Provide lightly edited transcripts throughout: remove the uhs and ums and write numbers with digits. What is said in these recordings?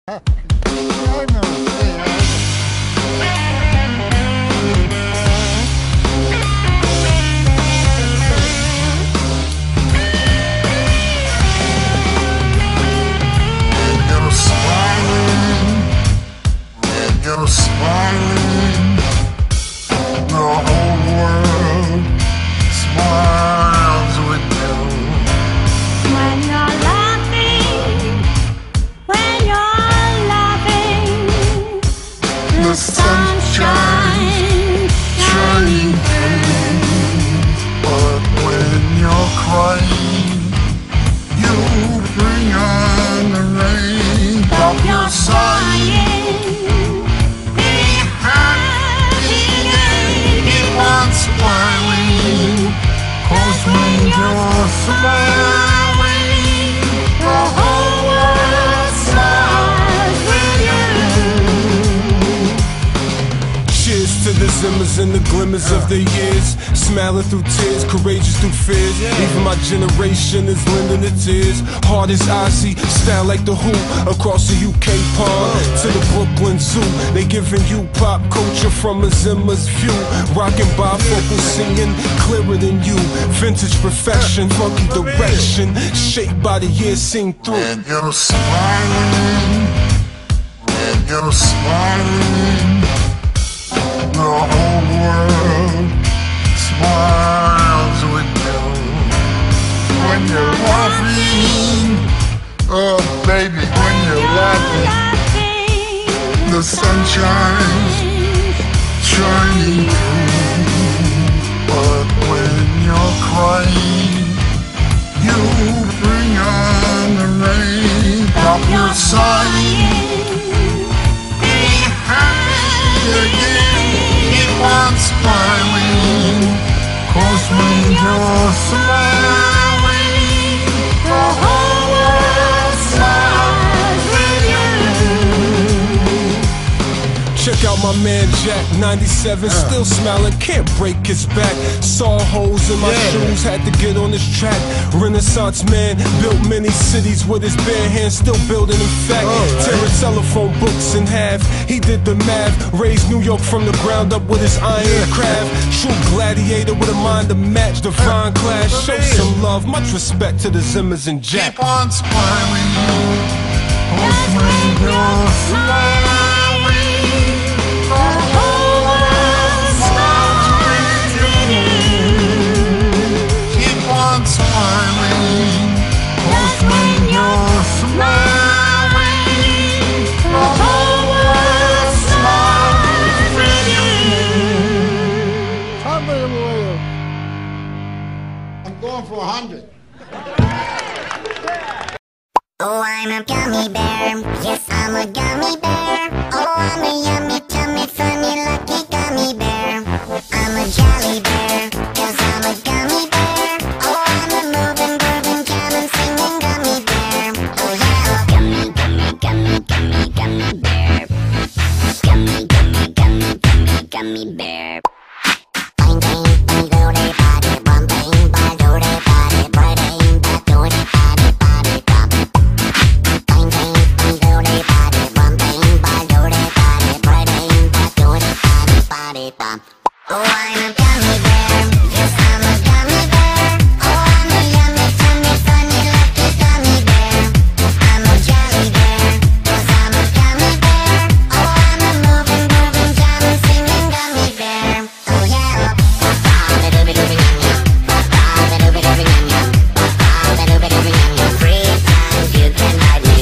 You're smiling, the whole world smiles with you. When you're laughing, The sunshine shining through. But when you're crying, you bring on the rain. Stop your sighing. Smiling, 'cause when you're smiling, the whole world smiles with you. Cheers to the zimmers and the glimmers of the years, smiling through tears, courageous through fears. Even my generation is lending its ears. Hard as Ozzy, style like the Who, across the UK pond to the Brooklyn Zoo. They giving you pop culture from a Zimmer's view. Rockin' bifocal, singing clearer than you. Vintage perfection, funky direction, shaped by the years seen through. When you're smiling, when you're smiling, the whole world smiles with you. When you're laughing, oh baby, when you're laughing, the sunshine's shining through. But when you're crying, you bring on the rain. Stop your sighing, be happy again. Keep on smiling, 'cause when you're smiling, the whole world smiles with you. Check out my man Jack, 97, still smiling, can't break his back. Saw holes in my shoes, had to get on this track. Renaissance man, built many cities with his bare hands, still building in fact. Tearing telephone books in half, he did the math. Raised New York from the ground up with his iron craft. True gladiator with a mind to match, divine class. Show some love, much respect to the Zimmers and Jack. Keep on smiling, 'cause when you're smiling, the whole world smiles with you. Keep on smiling, 'cause when you're smiling, the whole world smiles with you. I'm going for 100. Oh, I'm a gummy bear. Yes, I'm a gummy bear. Oh, I'm a yummy, tummy, funny, lucky gummy bear. I'm a jolly bear, 'cause I'm a gummy bear. Oh, I'm a moving, grooving, jamming, singing gummy bear. Oh yeah, gummy, gummy, gummy, gummy, gummy bear. Gummy, gummy, gummy, gummy, gummy bear. Bang, bang, bang, do they body, bum, bang, bang, do they body, bang, bang, do they body, body, bum. Bang, bang, bang, do they body, bum, bang, bang, do they body, bang, bang, do they body, body, bum. Oh, I'm a gummy bear. Yes, I'm a gummy bear. Oh, I'm a yummy, tummy, funny, lucky gummy bear. I'm a jolly bear, 'cause I'm a gummy bear. Oh, I'm a moving, grooving, jamming, singing gummy bear. Oh yeah. Free times you can hide me.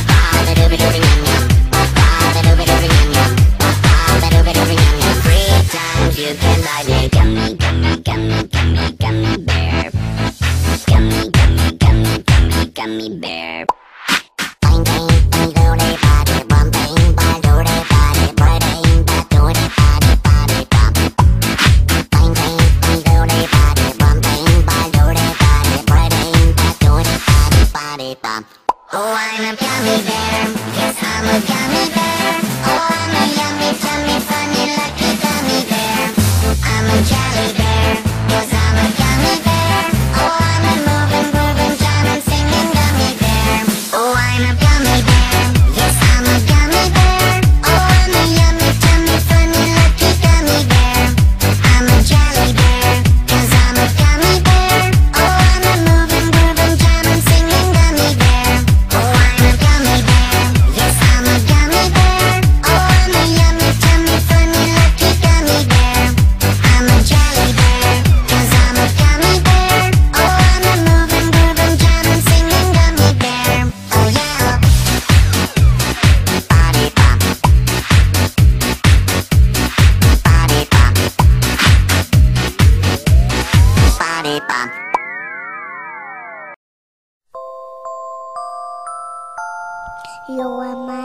Free times you can hide me. Gummy, gummy, gummy, gummy, gummy bear. Gummy, gummy, gummy, gummy, gummy bear. Bang, bang, bang, do they body, bum, bang, bang, do they body, bang, bang, do they body, body, bum. Bang, bang, bang, do they body, bum, bang, bang, do they body, bang, bang, do they body, body, bum. Oh, I'm a gummy bear. Yes, I'm a gummy bear. Oh, I'm a yummy, tummy, funny, lucky gummy bear. I'm a jolly bear, 'cause I'm a gummy bear. Oh, I'm a moving, grooving, jamming, singing gummy bear. Oh, I'm a gummy bear. Yes, I'm a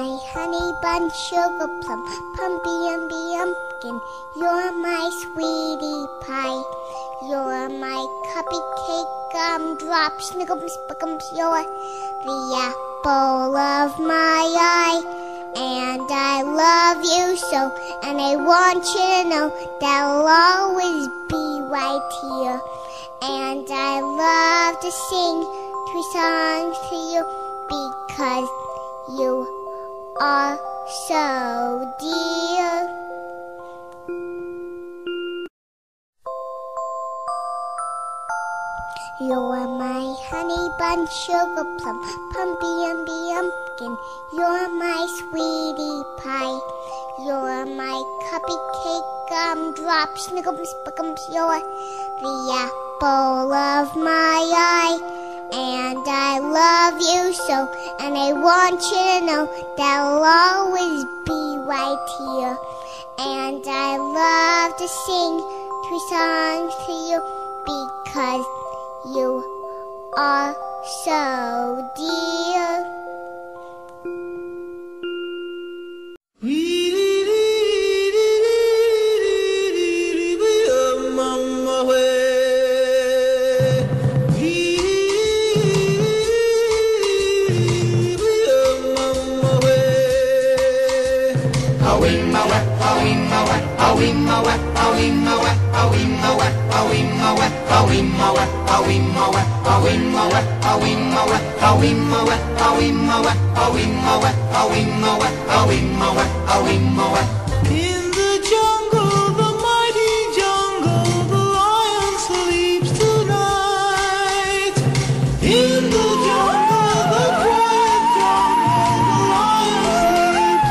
my honey bun, sugar plum, pumpy umby umpkin. You're my sweetie pie. You're my cupcake, gumdrop, snickums, spickums. You're the apple of my eye. And I love you so, and I want you to know that I'll always be right here. And I love to sing 3 songs to you because you are so dear. You're my honey bun, sugar plum, pumpy umby umpkin. You're my sweetie pie. You're my cupcake, gumdrop, snickums, spickums. You're the apple of my eye. And I love you so, and I want you to know that I'll always be right here. And I love to sing 3 songs to you because you are so dear. In the jungle, the mighty jungle, the lion sleeps tonight. In the jungle, the quiet jungle, the lion sleeps